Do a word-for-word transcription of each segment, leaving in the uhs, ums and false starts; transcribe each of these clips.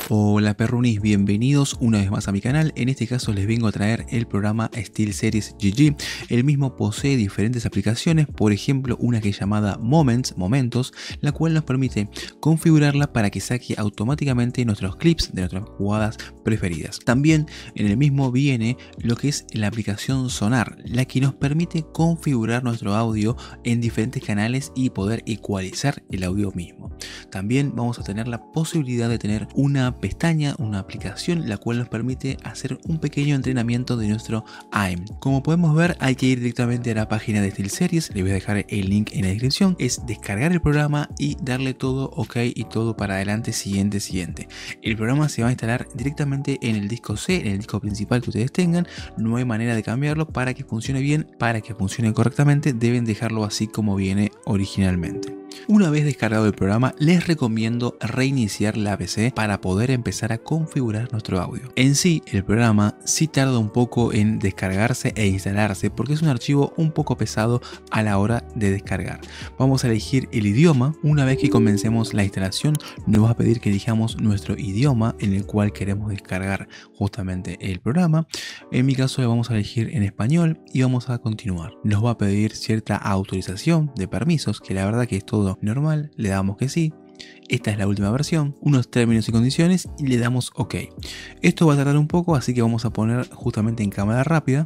Hola perrunis, bienvenidos una vez más a mi canal. En este caso les vengo a traer el programa SteelSeries G G. El mismo posee diferentes aplicaciones, por ejemplo una que es llamada Moments, Momentos, la cual nos permite configurarla para que saque automáticamente nuestros clips de nuestras jugadas preferidas. También en el mismo viene lo que es la aplicación Sonar, la que nos permite configurar nuestro audio en diferentes canales y poder ecualizar el audio mismo. También vamos a tener la posibilidad de tener una pestaña, una aplicación, la cual nos permite hacer un pequeño entrenamiento de nuestro A I M. Como podemos ver, hay que ir directamente a la página de SteelSeries, les voy a dejar el link en la descripción. Es descargar el programa y darle todo ok y todo para adelante, siguiente, siguiente. El programa se va a instalar directamente en el disco C, en el disco principal que ustedes tengan. No hay manera de cambiarlo. Para que funcione bien, para que funcione correctamente, deben dejarlo así como viene originalmente. Una vez descargado el programa, les recomiendo reiniciar la P C para poder empezar a configurar nuestro audio. En sí, el programa sí tarda un poco en descargarse e instalarse porque es un archivo un poco pesado a la hora de descargar. Vamos a elegir el idioma. Una vez que comencemos la instalación, nos va a pedir que elijamos nuestro idioma en el cual queremos descargar justamente el programa. En mi caso, le vamos a elegir en español y vamos a continuar. Nos va a pedir cierta autorización de permisos, que la verdad que es todo normal, le damos que sí. Esta es la última versión, unos términos y condiciones y le damos OK. Esto va a tardar un poco, así que vamos a poner justamente en cámara rápida.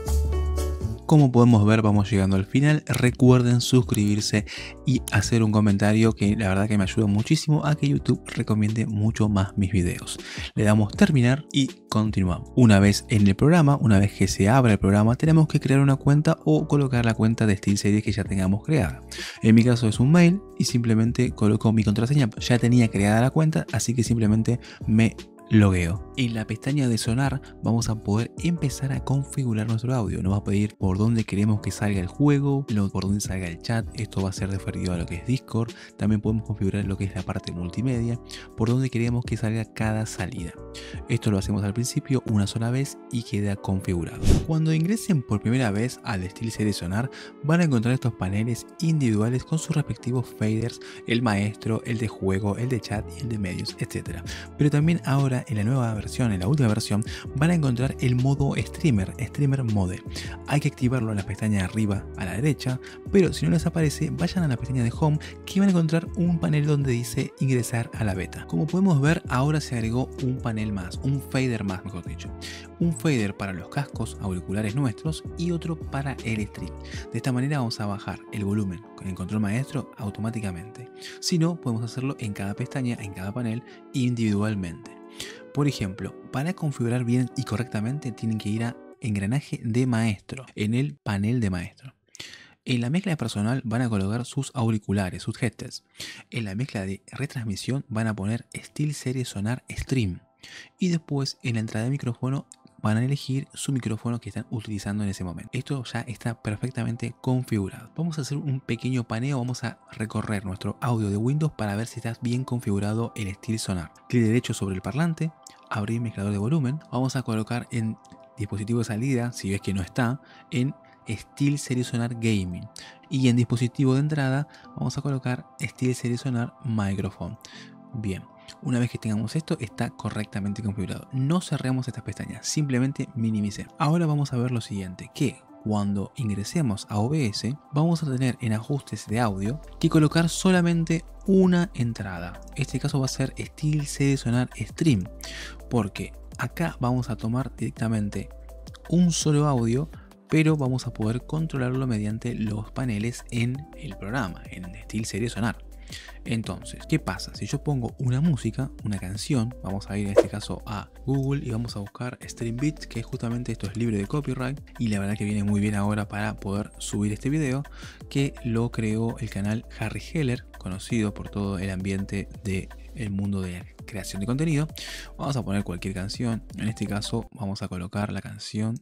Como podemos ver, vamos llegando al final. Recuerden suscribirse y hacer un comentario, que la verdad que me ayuda muchísimo a que YouTube recomiende mucho más mis videos. Le damos terminar y continuamos. Una vez en el programa, una vez que se abra el programa, tenemos que crear una cuenta o colocar la cuenta de SteelSeries que ya tengamos creada. En mi caso es un mail y simplemente coloco mi contraseña. Ya tenía creada la cuenta, así que simplemente me logueo. En la pestaña de Sonar vamos a poder empezar a configurar nuestro audio. Nos va a pedir por dónde queremos que salga el juego, por dónde salga el chat. Esto va a ser referido a lo que es Discord. También podemos configurar lo que es la parte multimedia, por dónde queremos que salga cada salida. Esto lo hacemos al principio una sola vez y queda configurado. Cuando ingresen por primera vez al SteelSeries Sonar, van a encontrar estos paneles individuales con sus respectivos faders, el maestro, el de juego, el de chat y el de medios, etcétera. Pero también ahora en la nueva versión, en la última versión, van a encontrar el modo streamer, streamer mode. Hay que activarlo en la pestaña de arriba a la derecha, pero si no les aparece, vayan a la pestaña de home, que van a encontrar un panel donde dice ingresar a la beta. Como podemos ver, ahora se agregó un panel más, un fader más, mejor dicho. Un fader para los cascos auriculares nuestros y otro para el stream. De esta manera vamos a bajar el volumen con el control maestro automáticamente. Si no, podemos hacerlo en cada pestaña, en cada panel, individualmente. Por ejemplo, para configurar bien y correctamente tienen que ir a engranaje de maestro, en el panel de maestro. En la mezcla de personal van a colocar sus auriculares, sus headsets. En la mezcla de retransmisión van a poner SteelSeries Sonar Stream. Y después en la entrada de micrófono van a elegir su micrófono que están utilizando en ese momento. Esto ya está perfectamente configurado. Vamos a hacer un pequeño paneo, vamos a recorrer nuestro audio de Windows para ver si está bien configurado el Steel Sonar. Clic derecho sobre el parlante, abrir mezclador de volumen, vamos a colocar en dispositivo de salida, si ves que no está, en SteelSeries Sonar Gaming, y en dispositivo de entrada vamos a colocar SteelSeries Sonar Microphone. Bien. Una vez que tengamos esto, está correctamente configurado. No cerremos estas pestañas, simplemente minimicemos. Ahora vamos a ver lo siguiente, que cuando ingresemos a O B S, vamos a tener en ajustes de audio que colocar solamente una entrada. Este caso va a ser SteelSeries Sonar Stream, porque acá vamos a tomar directamente un solo audio, pero vamos a poder controlarlo mediante los paneles en el programa, en SteelSeries Sonar. Entonces, ¿qué pasa? Si yo pongo una música, una canción, vamos a ir en este caso a Google y vamos a buscar Stream Beats, que justamente esto es libre de copyright y la verdad que viene muy bien ahora para poder subir este video, que lo creó el canal Harry Heller, conocido por todo el ambiente del mundo de la creación de contenido. Vamos a poner cualquier canción, en este caso vamos a colocar la canción.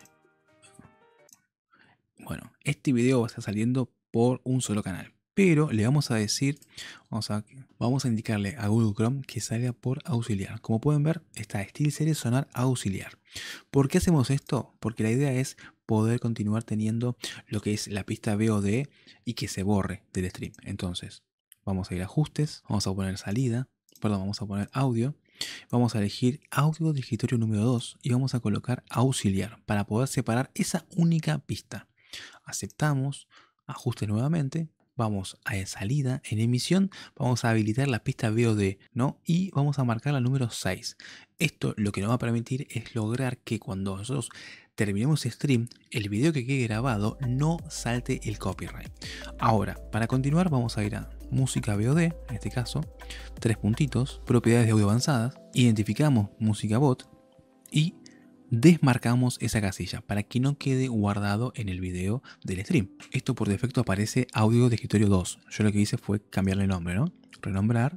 Bueno, este video va a estar saliendo por un solo canal. Pero le vamos a decir, vamos a, vamos a indicarle a Google Chrome que salga por auxiliar. Como pueden ver, está SteelSeries Sonar auxiliar. ¿Por qué hacemos esto? Porque la idea es poder continuar teniendo lo que es la pista V O D y que se borre del stream. Entonces, vamos a ir a ajustes, vamos a poner salida, perdón, vamos a poner audio. Vamos a elegir audio de escritorio número dos y vamos a colocar auxiliar para poder separar esa única pista. Aceptamos, ajuste nuevamente, vamos a salida, en emisión, vamos a habilitar la pista V O D, ¿no? Y vamos a marcar la número seis. Esto lo que nos va a permitir es lograr que cuando nosotros terminemos stream, el video que quede grabado no salte el copyright. Ahora, para continuar vamos a ir a música V O D, en este caso, tres puntitos, propiedades de audio avanzadas, identificamos música bot y desmarcamos esa casilla para que no quede guardado en el video del stream. Esto por defecto aparece audio de escritorio dos. Yo lo que hice fue cambiarle el nombre, ¿no? Renombrar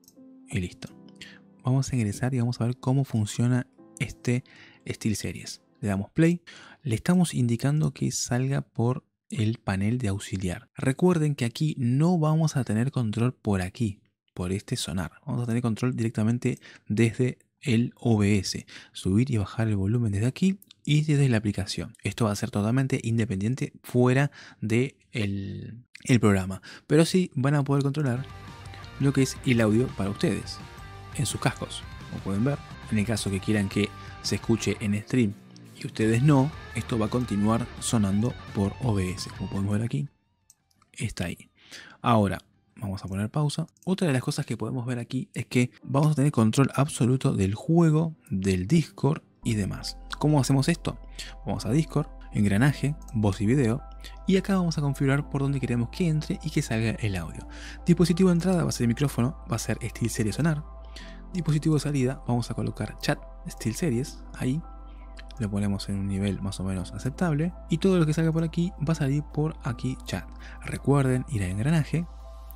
y listo. Vamos a ingresar y vamos a ver cómo funciona este SteelSeries. Le damos play. Le estamos indicando que salga por el panel de auxiliar. Recuerden que aquí no vamos a tener control por aquí, por este sonar. Vamos a tener control directamente desde el O B S, subir y bajar el volumen desde aquí y desde la aplicación. Esto va a ser totalmente independiente fuera del de el programa, pero sí van a poder controlar lo que es el audio para ustedes en sus cascos. Como pueden ver, en el caso que quieran que se escuche en stream y ustedes no, esto va a continuar sonando por O B S. Como podemos ver aquí, está ahí. Ahora vamos a poner pausa. Otra de las cosas que podemos ver aquí es que vamos a tener control absoluto del juego, del Discord y demás. ¿Cómo hacemos esto? Vamos a Discord, engranaje, voz y video, y acá vamos a configurar por donde queremos que entre y que salga el audio. Dispositivo de entrada va a ser el micrófono, va a ser SteelSeries Sonar. Dispositivo de salida vamos a colocar chat SteelSeries, ahí. Lo ponemos en un nivel más o menos aceptable. Y todo lo que salga por aquí va a salir por aquí chat. Recuerden ir a engranaje,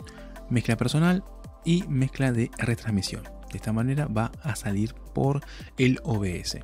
mezcla personal y mezcla de retransmisión. De esta manera va a salir por el O B S.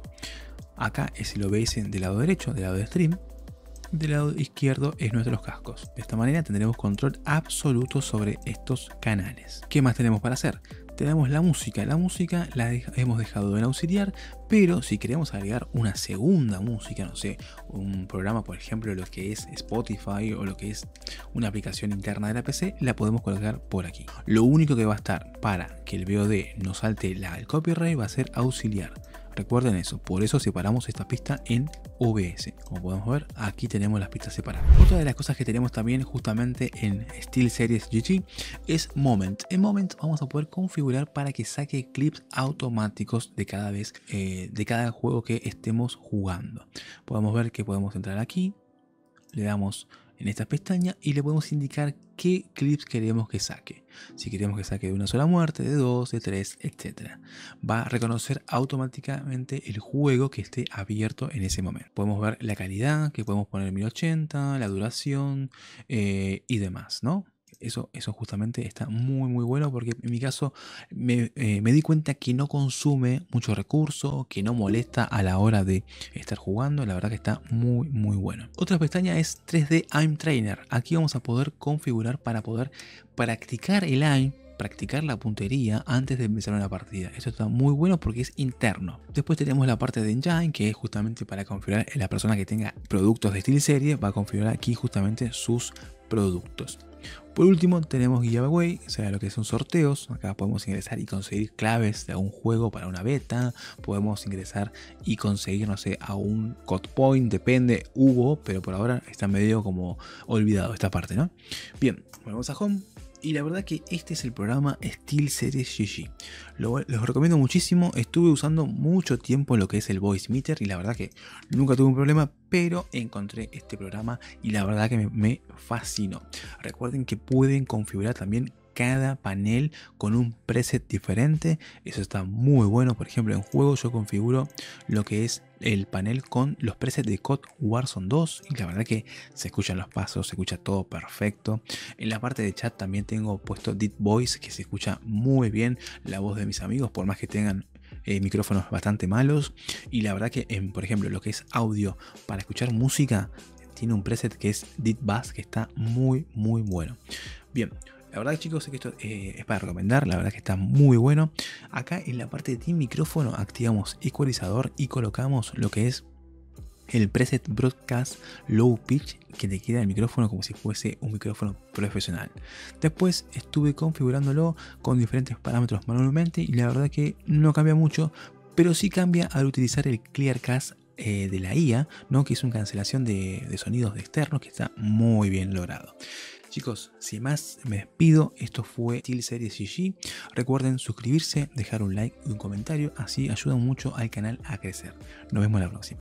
Acá es el O B S del lado derecho, del lado de stream. Del lado izquierdo es nuestros cascos. De esta manera tendremos control absoluto sobre estos canales. ¿Qué más tenemos para hacer? Tenemos la música. La música la de- hemos dejado en auxiliar, pero si queremos agregar una segunda música, no sé, un programa, por ejemplo, lo que es Spotify o lo que es una aplicación interna de la P C, la podemos colocar por aquí. Lo único que va a estar para que el V O D no salte la, el copyright va a ser auxiliar. Recuerden eso, por eso separamos esta pista en O B S. Como podemos ver, aquí tenemos las pistas separadas. Otra de las cosas que tenemos también justamente en SteelSeries G G es Moment. En Moment vamos a poder configurar para que saque clips automáticos de cada vez, eh, de cada juego que estemos jugando. Podemos ver que podemos entrar aquí, le damos en esta pestaña y le podemos indicar qué clips queremos que saque. Si queremos que saque de una sola muerte, de dos, de tres, etcétera. Va a reconocer automáticamente el juego que esté abierto en ese momento. Podemos ver la calidad, que podemos poner mil ochenta, la duración eh, y demás, ¿no? Eso, eso justamente está muy muy bueno porque en mi caso me, eh, me di cuenta que no consume mucho recurso, que no molesta a la hora de estar jugando. La verdad que está muy muy bueno. Otra pestaña es tres D Aim Trainer. Aquí vamos a poder configurar para poder practicar el aim, practicar la puntería antes de empezar una partida. Esto está muy bueno porque es interno. Después tenemos la parte de Engine, que es justamente para configurar la persona que tenga productos de SteelSeries, va a configurar aquí justamente sus productos. Por último tenemos giveaway, o sea lo que son sorteos. Acá podemos ingresar y conseguir claves de algún juego para una beta. Podemos ingresar y conseguir, no sé, a un code point, depende, hubo, pero por ahora está medio como olvidado esta parte, ¿no? Bien, volvemos a Home. Y la verdad que este es el programa SteelSeries G G. Lo, los recomiendo muchísimo. Estuve usando mucho tiempo lo que es el Voice Meter y la verdad que nunca tuve un problema, pero encontré este programa y la verdad que me, me fascinó. Recuerden que pueden configurar también cada panel con un preset diferente. Eso está muy bueno. Por ejemplo, en juego yo configuro lo que es el panel con los presets de C O D Warzone dos y la verdad que se escuchan los pasos, se escucha todo perfecto. En la parte de chat también tengo puesto Deep Voice, que se escucha muy bien la voz de mis amigos, por más que tengan eh, micrófonos bastante malos. Y la verdad que en, por ejemplo, lo que es audio para escuchar música, tiene un preset que es Deep Bass, que está muy muy bueno. Bien, la verdad, chicos, es que esto eh, es para recomendar. La verdad que está muy bueno. Acá en la parte de micrófono activamos ecualizador y colocamos lo que es el preset Broadcast Low Pitch, que te queda el micrófono como si fuese un micrófono profesional. Después estuve configurándolo con diferentes parámetros manualmente y la verdad que no cambia mucho, pero sí cambia al utilizar el Clearcast eh, de la I A, ¿no? Que es una cancelación de, de sonidos de externos que está muy bien logrado. Chicos, sin más me despido. Esto fue SteelSeries G G. Recuerden suscribirse, dejar un like y un comentario, así ayudan mucho al canal a crecer. Nos vemos la próxima.